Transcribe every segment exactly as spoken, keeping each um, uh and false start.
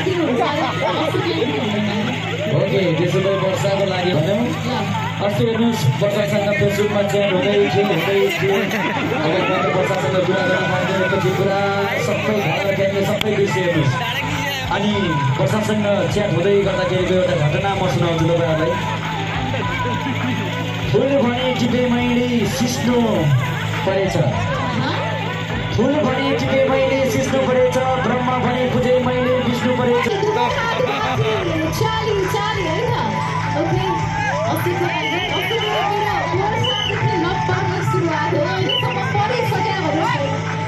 okay त्यसो भए वर्षाको लागि भनौँ अस्ति हेर्नुहोस् वर्षासँग फेसबुकमा च्याट हुँदै थियो हुँदै थियो अब मात्र वर्षासँग कुरा गर्न पाउँदैन पछि कुरा सबै घर क्यामेरा सबै बिर्से हेर्नुहोस् अनि वर्षासँग च्याट हुँदै गर्दाखेरिको एउटा घटना म सुनाउँछु तपाईँहरूलाई फुल भने टिपे मैले सिस्नो परेछ फुल भने टिपे मैले सिस्नो परेछ ब्रह्मा भने बुझे मैले विष्णु परेछ चाली चाली है ना ओके अस्तिको अस्तिको मेरो वर्षदेखि लकडाउन सुरुवात हो अहिलेसम्म पढिसक्यो भन्नुहोस्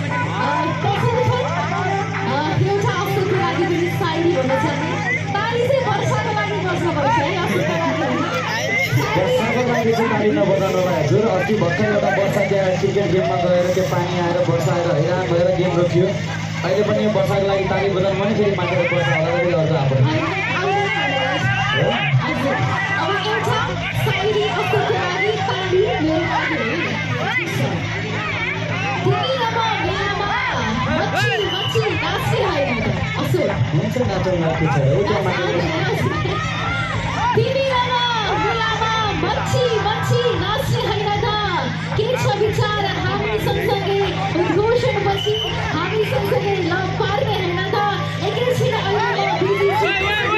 एउटा अस्तिको लागि पनि साइडी भन्नु छ नि ताली चाहिँ वर्षाको लागि गर्नुपर्छ है वर्षाको लागि चाहिँ ताली नबजाउनु होला हजुर अस्ति भर्खर एउटा वर्षा त्यहाँ क्रिकेट गेममा गएर त्यो पानी आएर वर्षा आएर हैरान भएर गेम रोकियो अहिले पनि वर्षाको लागि ताली बजाउनु पनि फेरि मान्छेले वर्षा होला गर्छ अब अब एउटा साइडी अस्तिको लागि ताली मेरो लागि तिमी र म मेलामा मच्छी मच्छी नाच्ने होइन असुर हुन्छ नाचौँ नाच्नु छ एउटा मान्छे तिमी र म मेलामा मच्छी मच्छी नाच्ने होइन त के छ विचार हामी सँगसँगै उद्घोषणपछि हामी सँगसँगै लभ पार्ने होइन त एकैछिन अहिले म बिजी छु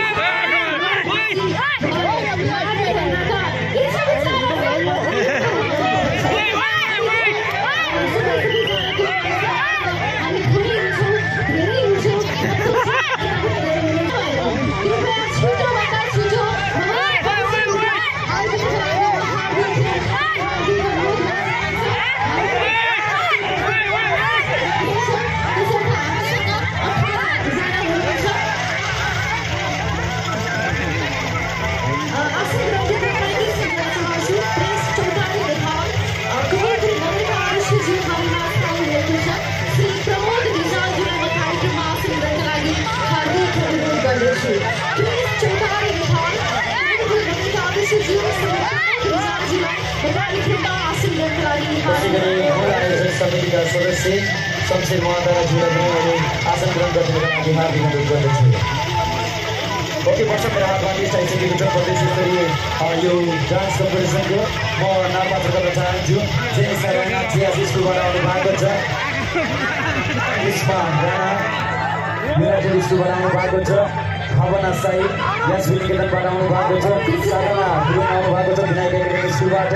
समितिका सदस्य शमशेर महोदयज्यूलाई पनि मैले आसन ग्रहण गर्नुको लागि हार्दिक अनुरोध गर्दछु ओके वर्षको हातमा लिस्ट आइसकेको छ प्रदेश स्तरीय यो डान्स कम्पिटिसनको म नाममात्र गर्न चाहन्छु जय साराना चिया स्कुलबाट आउनु भएको छ पुष्पा राणा मिराजुल स्कुलबाट आउनु भएको छ भावना साई यास्मिन निकेतनबाट आउनु भएको छ साधना गुरुङ आउनु भएको छ विनायक एकाडेमी स्कुलबाट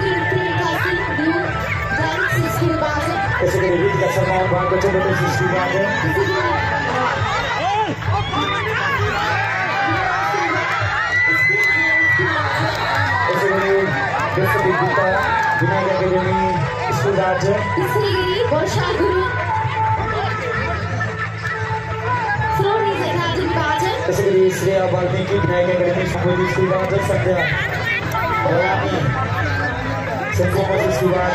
त्यसै गरी रितिका शर्मा आउनु भएको छ लोटस स्कुलबाट त्यसै गरी देशवी गुप्ता विनायक एकाडेमी स्कुलबाट वर्षा गुरुङ त्यसै गरी श्रेया वाल्मिकी विनायक एकाडेमी स्कुल स्कुलबाट सन्ध्या भवानी सेन्ट थोमस स्कुलबाट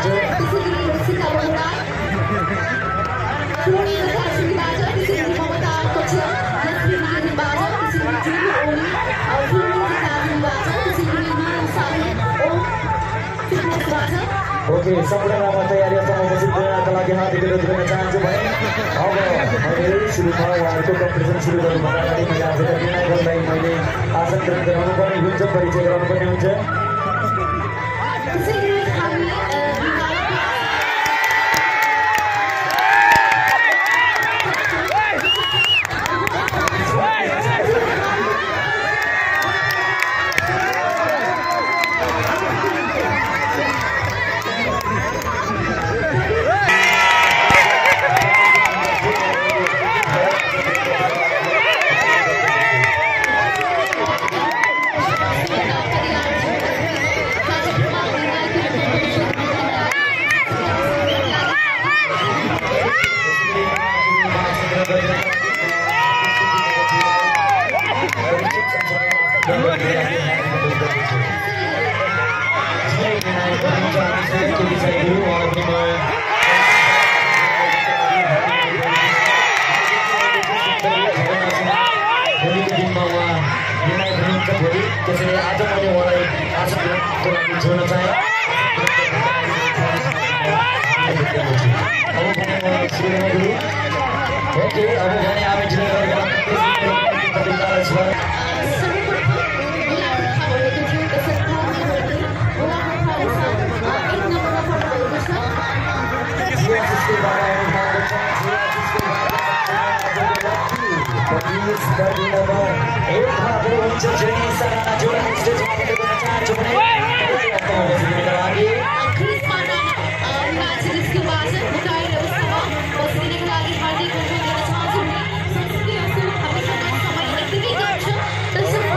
ओके सम्पूर्णमा तयारीहरूसँग उपस्थित हुनका लागि हार्दिक अनुरोध गर्न चाहन्छु भने अब मैले सुरुमा उहाँहरूको कम्पिटिसन सुरु गर्नुभन्दा अगाडि मैले आजका विनायकलाई मैले आसन ग्रहण गराउनु पर्ने हुन्छ परिचय गराउनु पर्ने हुन्छ त्यसैले आज मैले उहाँलाई आसनको लागि जोड्न चाहेँ अब भने म सुरु ओके अब भने हामी छ सर्वप्रथम गोलाबर्खा भनेको थियो त्यसरी गोलाबर्खाले गोलाबर्खाले एक नम्बरमा पठाएको छ जीएस स्कुलबाट आउनुभएको छ जीएस स्कुलबाट एकमा हुन्छ जुनी सराना जोडा स्टेजमा बसेको चाहन्छु भने क्रिसबाट नाचिने स्कुलबाट मुकाएर उसमा बसिदिनको लागि हार्दिक अनुरोध गर्न चाहन्छु संस्कृति असल हामीसँग समय यतिकै जान्छ त्यसर्थ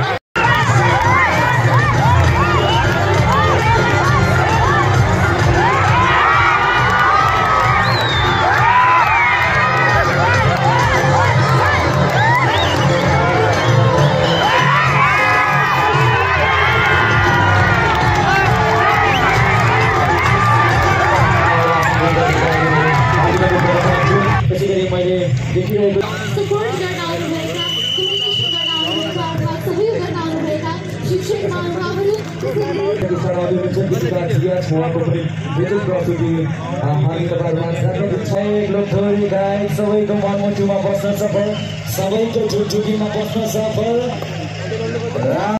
सपोर्ट गर्न आउनुभएका कम्युनिकेसन गर्न आउनुभएका अथवा सहयोग गर्न आउनुभएका शिक्षक महानुभावहरू सबैको मनमुटुमा बस्न सफल सबैको झुकझुकीमा बस्न सफल